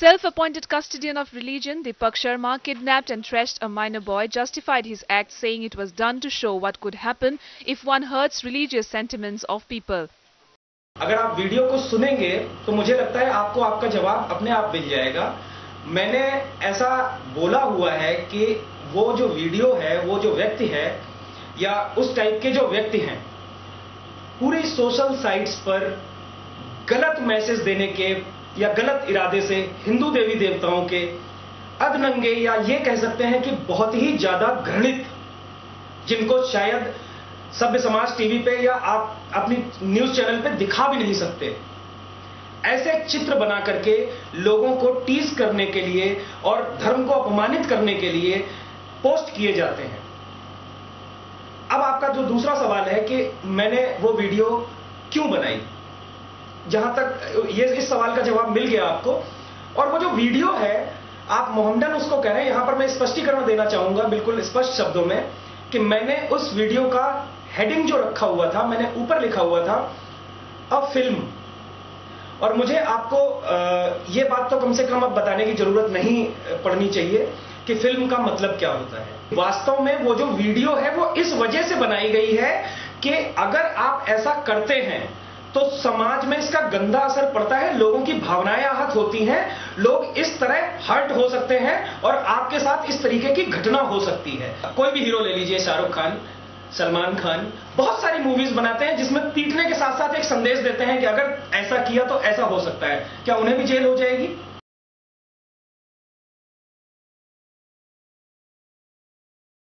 self-appointed custodian of religion, Deepak Sharma, kidnapped and thrashed a minor boy, justified his act saying it was done to show what could happen if one hurts religious sentiments of people. अगर आप video को सुनेंगे तो मुझे लगता है आपको आपका जवाब अपने आप मिल जाएगा। मैंने ऐसा बोला हुआ है कि वो जो वीडियो है, वो जो व्यक्ति है या उस टाइप के जो व्यक्ति हैं, पूरी सोशल साइट्स पर गलत मैसेज देने के या गलत इरादे से हिंदू देवी देवताओं के अधनंगे या ये कह सकते हैं कि बहुत ही ज्यादा घृणित, जिनको शायद सभ्य समाज टीवी पे या आप अपनी न्यूज चैनल पे दिखा भी नहीं सकते, ऐसे चित्र बना करके लोगों को टीज करने के लिए और धर्म को अपमानित करने के लिए पोस्ट किए जाते हैं। अब आपका जो दूसरा सवाल है कि मैंने वो वीडियो क्यों बनाई, जहां तक इस सवाल का जवाब मिल गया आपको। और वो जो वीडियो है, आप मोहम्मदन उसको कह रहे हैं, यहां पर मैं स्पष्टीकरण देना चाहूंगा बिल्कुल स्पष्ट शब्दों में कि मैंने उस वीडियो का हेडिंग जो रखा हुआ था, मैंने ऊपर लिखा हुआ था अ फिल्म। और मुझे आपको ये बात तो कम से कम अब बताने की जरूरत नहीं पड़नी चाहिए कि फिल्म का मतलब क्या होता है। वास्तव में वो जो वीडियो है वो इस वजह से बनाई गई है कि अगर आप ऐसा करते हैं तो समाज में इसका गंदा असर पड़ता है, लोगों की भावनाएं आहत होती हैं, लोग इस तरह हर्ट हो सकते हैं और आपके साथ इस तरीके की घटना हो सकती है। कोई भी हीरो ले लीजिए, शाहरुख खान, सलमान खान, बहुत सारी मूवीज बनाते हैं जिसमें पीटने के साथ साथ एक संदेश देते हैं कि अगर ऐसा किया तो ऐसा हो सकता है। क्या उन्हें भी जेल हो जाएगी?